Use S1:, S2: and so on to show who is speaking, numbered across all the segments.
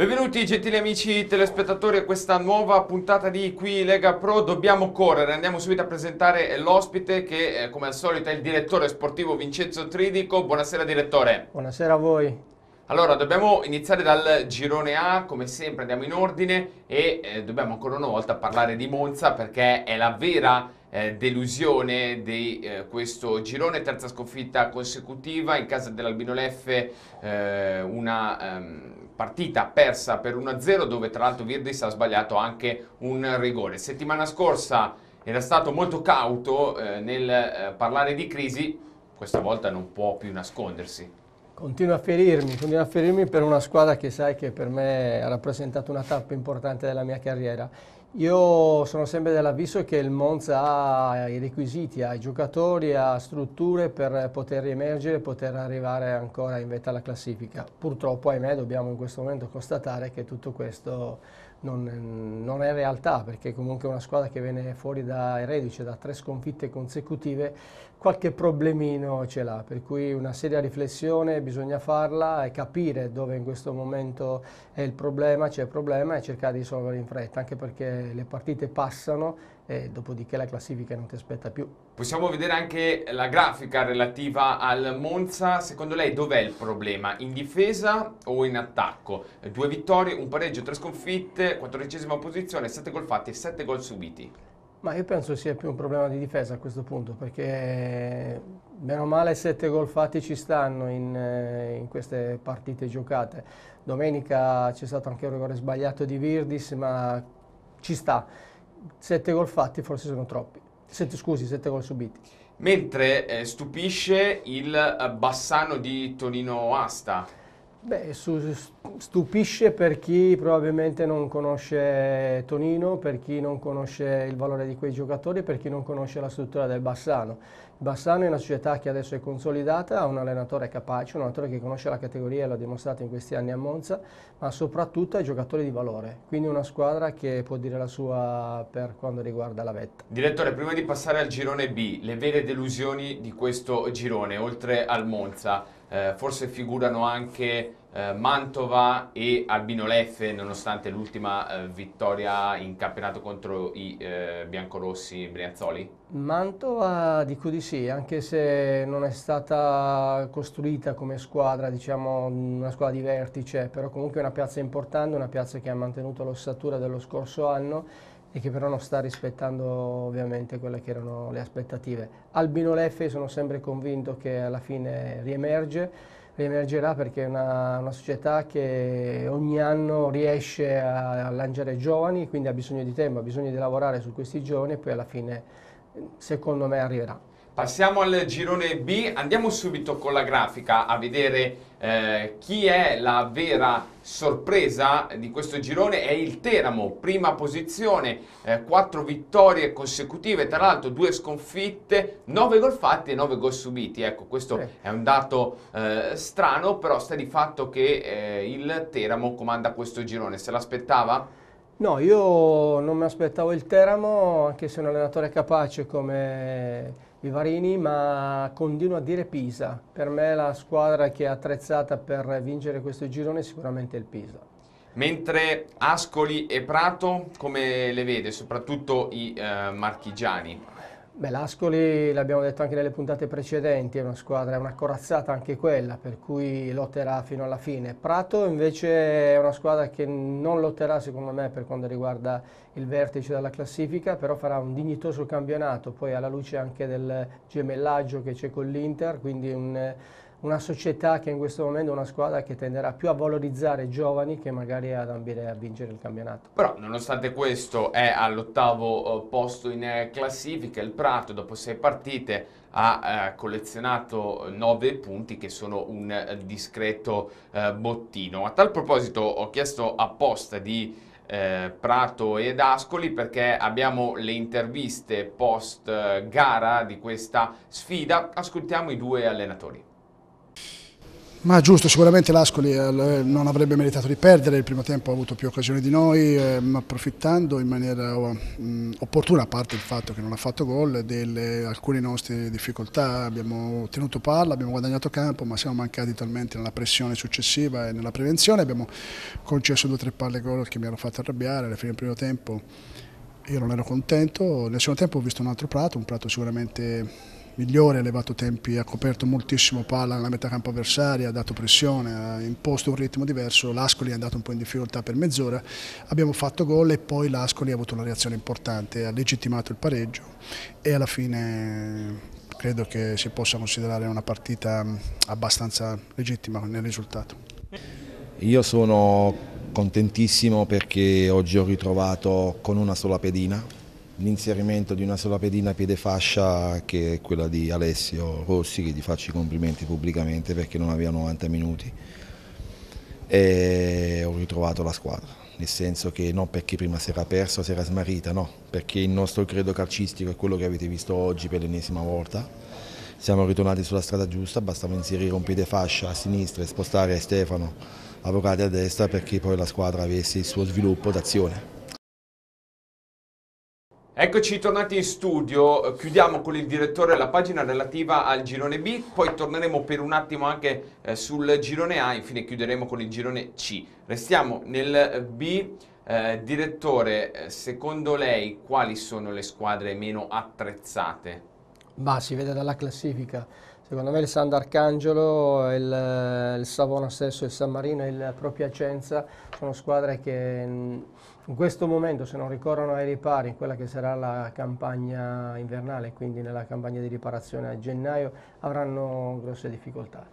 S1: Benvenuti gentili amici telespettatori a questa nuova puntata di Qui Lega Pro. Dobbiamo correre, andiamo subito a presentare l'ospite che come al solito è il direttore sportivo Vincenzo Tridico. Buonasera direttore.
S2: Buonasera a voi.
S1: Allora, dobbiamo iniziare dal girone A, come sempre andiamo in ordine e dobbiamo ancora una volta parlare di Monza perché è la vera delusione di questo girone, terza sconfitta consecutiva in casa dell'Albino Leffe, una partita persa per 1-0 dove tra l'altro Virdis ha sbagliato anche un rigore. Settimana scorsa era stato molto cauto nel parlare di crisi, questa volta non può più nascondersi.
S2: Continuo a ferirmi per una squadra che sai che per me ha rappresentato una tappa importante della mia carriera. Io sono sempre dell'avviso che il Monza ha i requisiti, ha i giocatori, ha strutture per poter riemergere e poter arrivare ancora in vetta alla classifica. Purtroppo, ahimè, dobbiamo in questo momento constatare che tutto questo non è realtà, perché comunque una squadra che viene fuori dai reduce da 3 sconfitte consecutive qualche problemino ce l'ha, per cui una seria riflessione bisogna farla e capire dove in questo momento è il problema, c'è il problema e cercare di risolverlo in fretta, anche perché le partite passano e dopodiché la classifica non ti aspetta più.
S1: Possiamo vedere anche la grafica relativa al Monza. Secondo lei dov'è il problema? In difesa o in attacco? 2 vittorie, un pareggio, 3 sconfitte, 14ª posizione, 7 gol fatti e 7 gol subiti.
S2: Ma io penso sia più un problema di difesa a questo punto, perché meno male 7 gol fatti ci stanno in queste partite giocate. Domenica c'è stato anche un rigore sbagliato di Virdis, ma ci sta. 7 gol fatti forse sono troppi. 7 gol subiti.
S1: Mentre stupisce il Bassano di Tonino Asta.
S2: Beh, stupisce per chi probabilmente non conosce Tonino, per chi non conosce il valore di quei giocatori, per chi non conosce la struttura del Bassano. Il Bassano è una società che adesso è consolidata, ha un allenatore capace, un allenatore che conosce la categoria e l'ha dimostrato in questi anni a Monza, ma soprattutto ha giocatori di valore, quindi una squadra che può dire la sua per quanto riguarda la vetta.
S1: Direttore, prima di passare al girone B, le vere delusioni di questo girone, oltre al Monza, forse figurano anche Mantova e Albino Leffe, nonostante l'ultima vittoria in campionato contro i biancorossi Brianzoli?
S2: Mantova dico di sì, anche se non è stata costruita come squadra, diciamo una squadra di vertice, però comunque è una piazza importante, una piazza che ha mantenuto l'ossatura dello scorso anno e che però non sta rispettando ovviamente quelle che erano le aspettative. Albino Leffe sono sempre convinto che alla fine riemergerà perché è una società che ogni anno riesce a lanciare giovani, quindi ha bisogno di tempo, ha bisogno di lavorare su questi giovani e poi alla fine secondo me arriverà.
S1: Passiamo al girone B, andiamo subito con la grafica a vedere chi è la vera sorpresa di questo girone. È il Teramo, prima posizione, 4 vittorie consecutive, tra l'altro 2 sconfitte, 9 gol fatti e 9 gol subiti. Ecco, questo è un dato strano, però sta di fatto che il Teramo comanda questo girone. Se l'aspettava?
S2: No, io non mi aspettavo il Teramo, anche se è un allenatore capace come Vivarini, ma continuo a dire Pisa. Per me la squadra che è attrezzata per vincere questo girone è sicuramente il Pisa.
S1: Mentre Ascoli e Prato, come le vede, soprattutto i marchigiani?
S2: Beh, l'Ascoli, l'abbiamo detto anche nelle puntate precedenti, è una squadra, è una corazzata anche quella, per cui lotterà fino alla fine. Prato invece è una squadra che non lotterà secondo me per quanto riguarda il vertice della classifica, però farà un dignitoso campionato, poi alla luce anche del gemellaggio che c'è con l'Inter, quindi una società che in questo momento è una squadra che tenderà più a valorizzare giovani che magari ad ambire a vincere il campionato.
S1: Però nonostante questo è all'8° posto in classifica. Il Prato dopo 6 partite ha collezionato 9 punti che sono un discreto bottino. A tal proposito ho chiesto apposta di Prato ed Ascoli perché abbiamo le interviste post gara di questa sfida. Ascoltiamo i 2 allenatori.
S3: Ma giusto, sicuramente l'Ascoli non avrebbe meritato di perdere, il primo tempo ha avuto più occasioni di noi, approfittando in maniera opportuna, a parte il fatto che non ha fatto gol, delle alcune nostre difficoltà. Abbiamo tenuto palla, abbiamo guadagnato campo, ma siamo mancati talmente nella pressione successiva e nella prevenzione. Abbiamo concesso 2 o 3 palle gol che mi hanno fatto arrabbiare alla fine del primo tempo. Io non ero contento, nel secondo tempo ho visto un prato sicuramente migliore, ha levato tempi, ha coperto moltissimo palla nella metà campo avversaria, ha dato pressione, ha imposto un ritmo diverso. L'Ascoli è andato un po' in difficoltà per mezz'ora, abbiamo fatto gol e poi l'Ascoli ha avuto una reazione importante, ha legittimato il pareggio e alla fine credo che si possa considerare una partita abbastanza legittima nel risultato.
S4: Io sono contentissimo perché oggi ho ritrovato con una sola pedina l'inserimento di una sola pedina a piede fascia, che è quella di Alessio Rossi, che gli faccio i complimenti pubblicamente perché non aveva 90 minuti, e ho ritrovato la squadra, nel senso che non perché prima si era perso, si era smarrita, no, perché il nostro credo calcistico è quello che avete visto oggi per l'ennesima volta. Siamo ritornati sulla strada giusta, bastava inserire un piede fascia a sinistra e spostare Stefano Avvocati a destra perché poi la squadra avesse il suo sviluppo d'azione.
S1: Eccoci tornati in studio, chiudiamo con il direttore la pagina relativa al girone B, poi torneremo per un attimo anche sul girone A, infine chiuderemo con il girone C. Restiamo nel B. Direttore, secondo lei quali sono le squadre meno attrezzate?
S2: Ma si vede dalla classifica. Secondo me il Sant'Arcangelo, il Savona stesso, il San Marino e il Pro Piacenza sono squadre che in questo momento, se non ricorrono ai ripari in quella che sarà la campagna invernale, quindi nella campagna di riparazione a gennaio, avranno grosse difficoltà.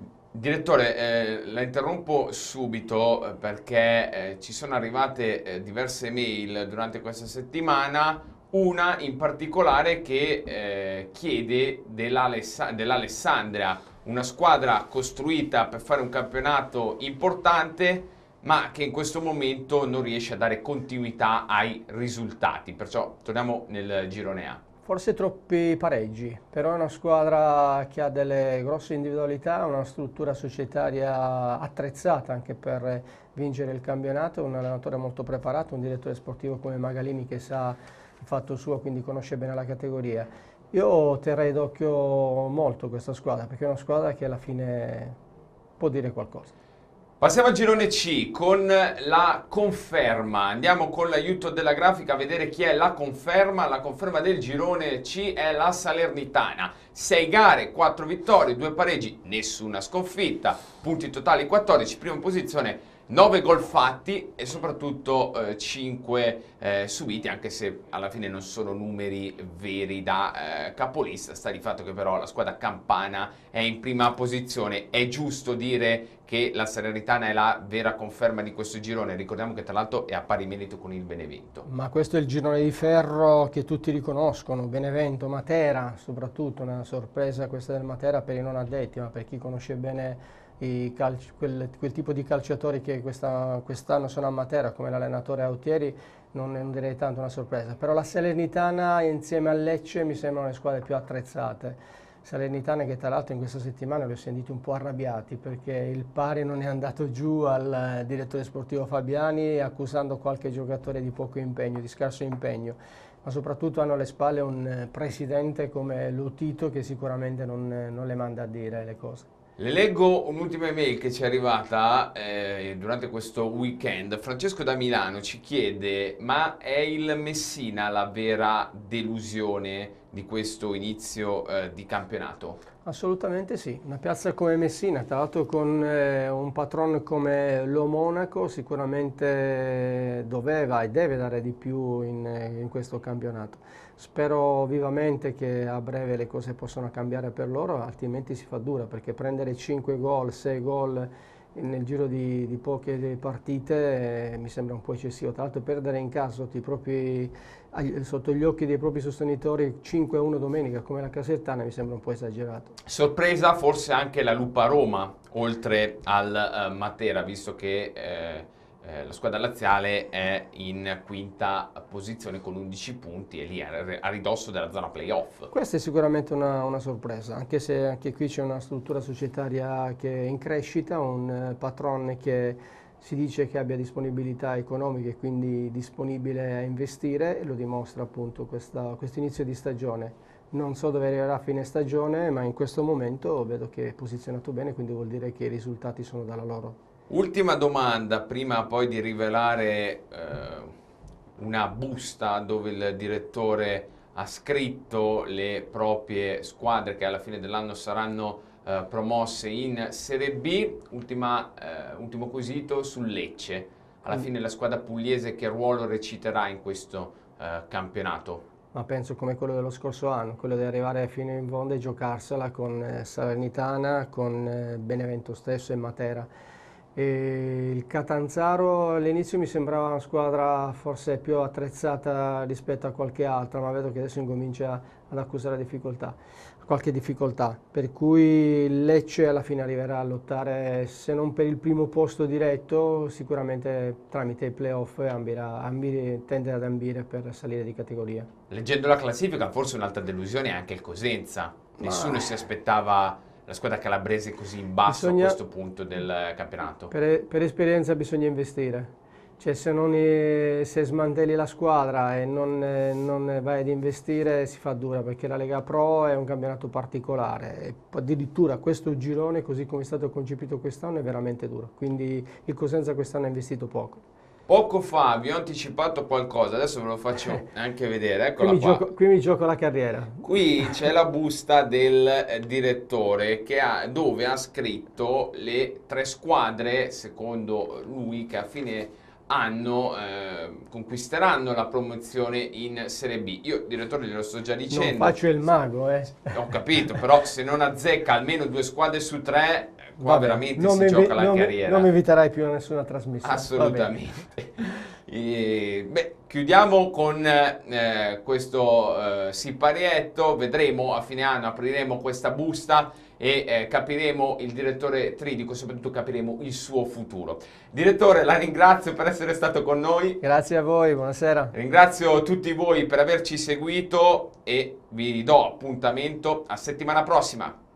S1: Direttore, la interrompo subito perché ci sono arrivate diverse mail durante questa settimana, una in particolare che chiede dell'Alessandria, una squadra costruita per fare un campionato importante, ma che in questo momento non riesce a dare continuità ai risultati. Perciò torniamo nel girone A.
S2: Forse troppi pareggi, però è una squadra che ha delle grosse individualità, una struttura societaria attrezzata anche per vincere il campionato, un allenatore molto preparato, un direttore sportivo come Magalini che sa il fatto suo, quindi conosce bene la categoria. Io terrei d'occhio molto questa squadra, perché è una squadra che alla fine può dire qualcosa.
S1: Passiamo al girone C con la conferma. Andiamo con l'aiuto della grafica a vedere chi è la conferma. La conferma del girone C è la Salernitana. 6 gare, 4 vittorie, 2 pareggi, nessuna sconfitta. Punti totali 14, prima posizione. 9 gol fatti e soprattutto 5 subiti, anche se alla fine non sono numeri veri da capolista. Sta di fatto che però la squadra campana è in prima posizione. È giusto dire che la Salernitana è la vera conferma di questo girone. Ricordiamo che tra l'altro è a pari merito con il Benevento.
S2: Ma questo è il girone di ferro che tutti riconoscono, Benevento, Matera, soprattutto una sorpresa questa del Matera per i non addetti, ma per chi conosce bene quel tipo di calciatori che quest'anno sono a Matera, come l'allenatore Autieri, non direi tanto una sorpresa. Però la Salernitana insieme al Lecce mi sembrano le squadre più attrezzate. Salernitana che tra l'altro in questa settimana li ho sentiti un po' arrabbiati perché il pari non è andato giù al direttore sportivo Fabiani accusando qualche giocatore di poco impegno, di scarso impegno, ma soprattutto hanno alle spalle un presidente come Lotito che sicuramente non le manda a dire le cose.
S1: Le leggo un'ultima email che ci è arrivata durante questo weekend. Francesco da Milano ci chiede: ma è il Messina la vera delusione di questo inizio di campionato?
S2: Assolutamente sì, una piazza come Messina, tra l'altro con un patron come lo Monaco, sicuramente doveva e deve dare di più in questo campionato. Spero vivamente che a breve le cose possano cambiare per loro, altrimenti si fa dura, perché prendere 5 gol, 6 gol nel giro di poche partite mi sembra un po' eccessivo. Tra l'altro perdere in casa sotto gli occhi dei propri sostenitori 5-1 domenica come la Casertana mi sembra un po' esagerato.
S1: Sorpresa forse anche la Lupa Roma, oltre al Matera, visto che la squadra laziale è in quinta posizione con 11 punti e lì a ridosso della zona playoff.
S2: Questa è sicuramente una sorpresa, anche se anche qui c'è una struttura societaria che è in crescita, un patron che si dice che abbia disponibilità economiche e quindi disponibile a investire, e lo dimostra appunto questo inizio di stagione. Non so dove arriverà a fine stagione, ma in questo momento vedo che è posizionato bene, quindi vuol dire che i risultati sono dalla loro.
S1: Ultima domanda, prima poi di rivelare una busta dove il direttore ha scritto le proprie squadre che alla fine dell'anno saranno promosse in Serie B. Ultimo quesito sul Lecce. Alla fine la squadra pugliese che ruolo reciterà in questo campionato?
S2: Ma penso come quello dello scorso anno, quello di arrivare fino in fondo e giocarsela con Salernitana, con Benevento stesso e Matera. E il Catanzaro all'inizio mi sembrava una squadra forse più attrezzata rispetto a qualche altra, ma vedo che adesso incomincia ad accusare qualche difficoltà, per cui il Lecce alla fine arriverà a lottare, se non per il primo posto diretto, sicuramente tramite i playoff tende ad ambire per salire di categoria.
S1: Leggendo la classifica, forse un'altra delusione è anche il Cosenza. Nessuno si aspettava la squadra calabrese così in basso a questo punto del campionato.
S2: Per esperienza bisogna investire, cioè se smantelli la squadra e non vai ad investire si fa dura, perché la Lega Pro è un campionato particolare e addirittura questo girone, così come è stato concepito quest'anno, è veramente duro, quindi il Cosenza quest'anno ha investito poco.
S1: Poco fa vi ho anticipato qualcosa, adesso ve lo faccio anche vedere, eccola qua.
S2: Qui mi gioco la carriera.
S1: Qui c'è la busta del direttore dove ha scritto le 3 squadre, secondo lui, che a fine anno conquisteranno la promozione in Serie B. Io, direttore, glielo sto già dicendo.
S2: Non faccio il mago,
S1: Ho capito, però se non azzecca almeno 2 squadre su 3, qua
S2: vabbè,
S1: veramente si gioca la carriera.
S2: Non mi inviterai più a nessuna trasmissione.
S1: Assolutamente. Chiudiamo con questo siparietto, vedremo a fine anno, apriremo questa busta e capiremo il direttore Tridico, soprattutto capiremo il suo futuro. Direttore, la ringrazio per essere stato con noi.
S2: Grazie a voi, buonasera.
S1: Ringrazio tutti voi per averci seguito e vi do appuntamento a settimana prossima.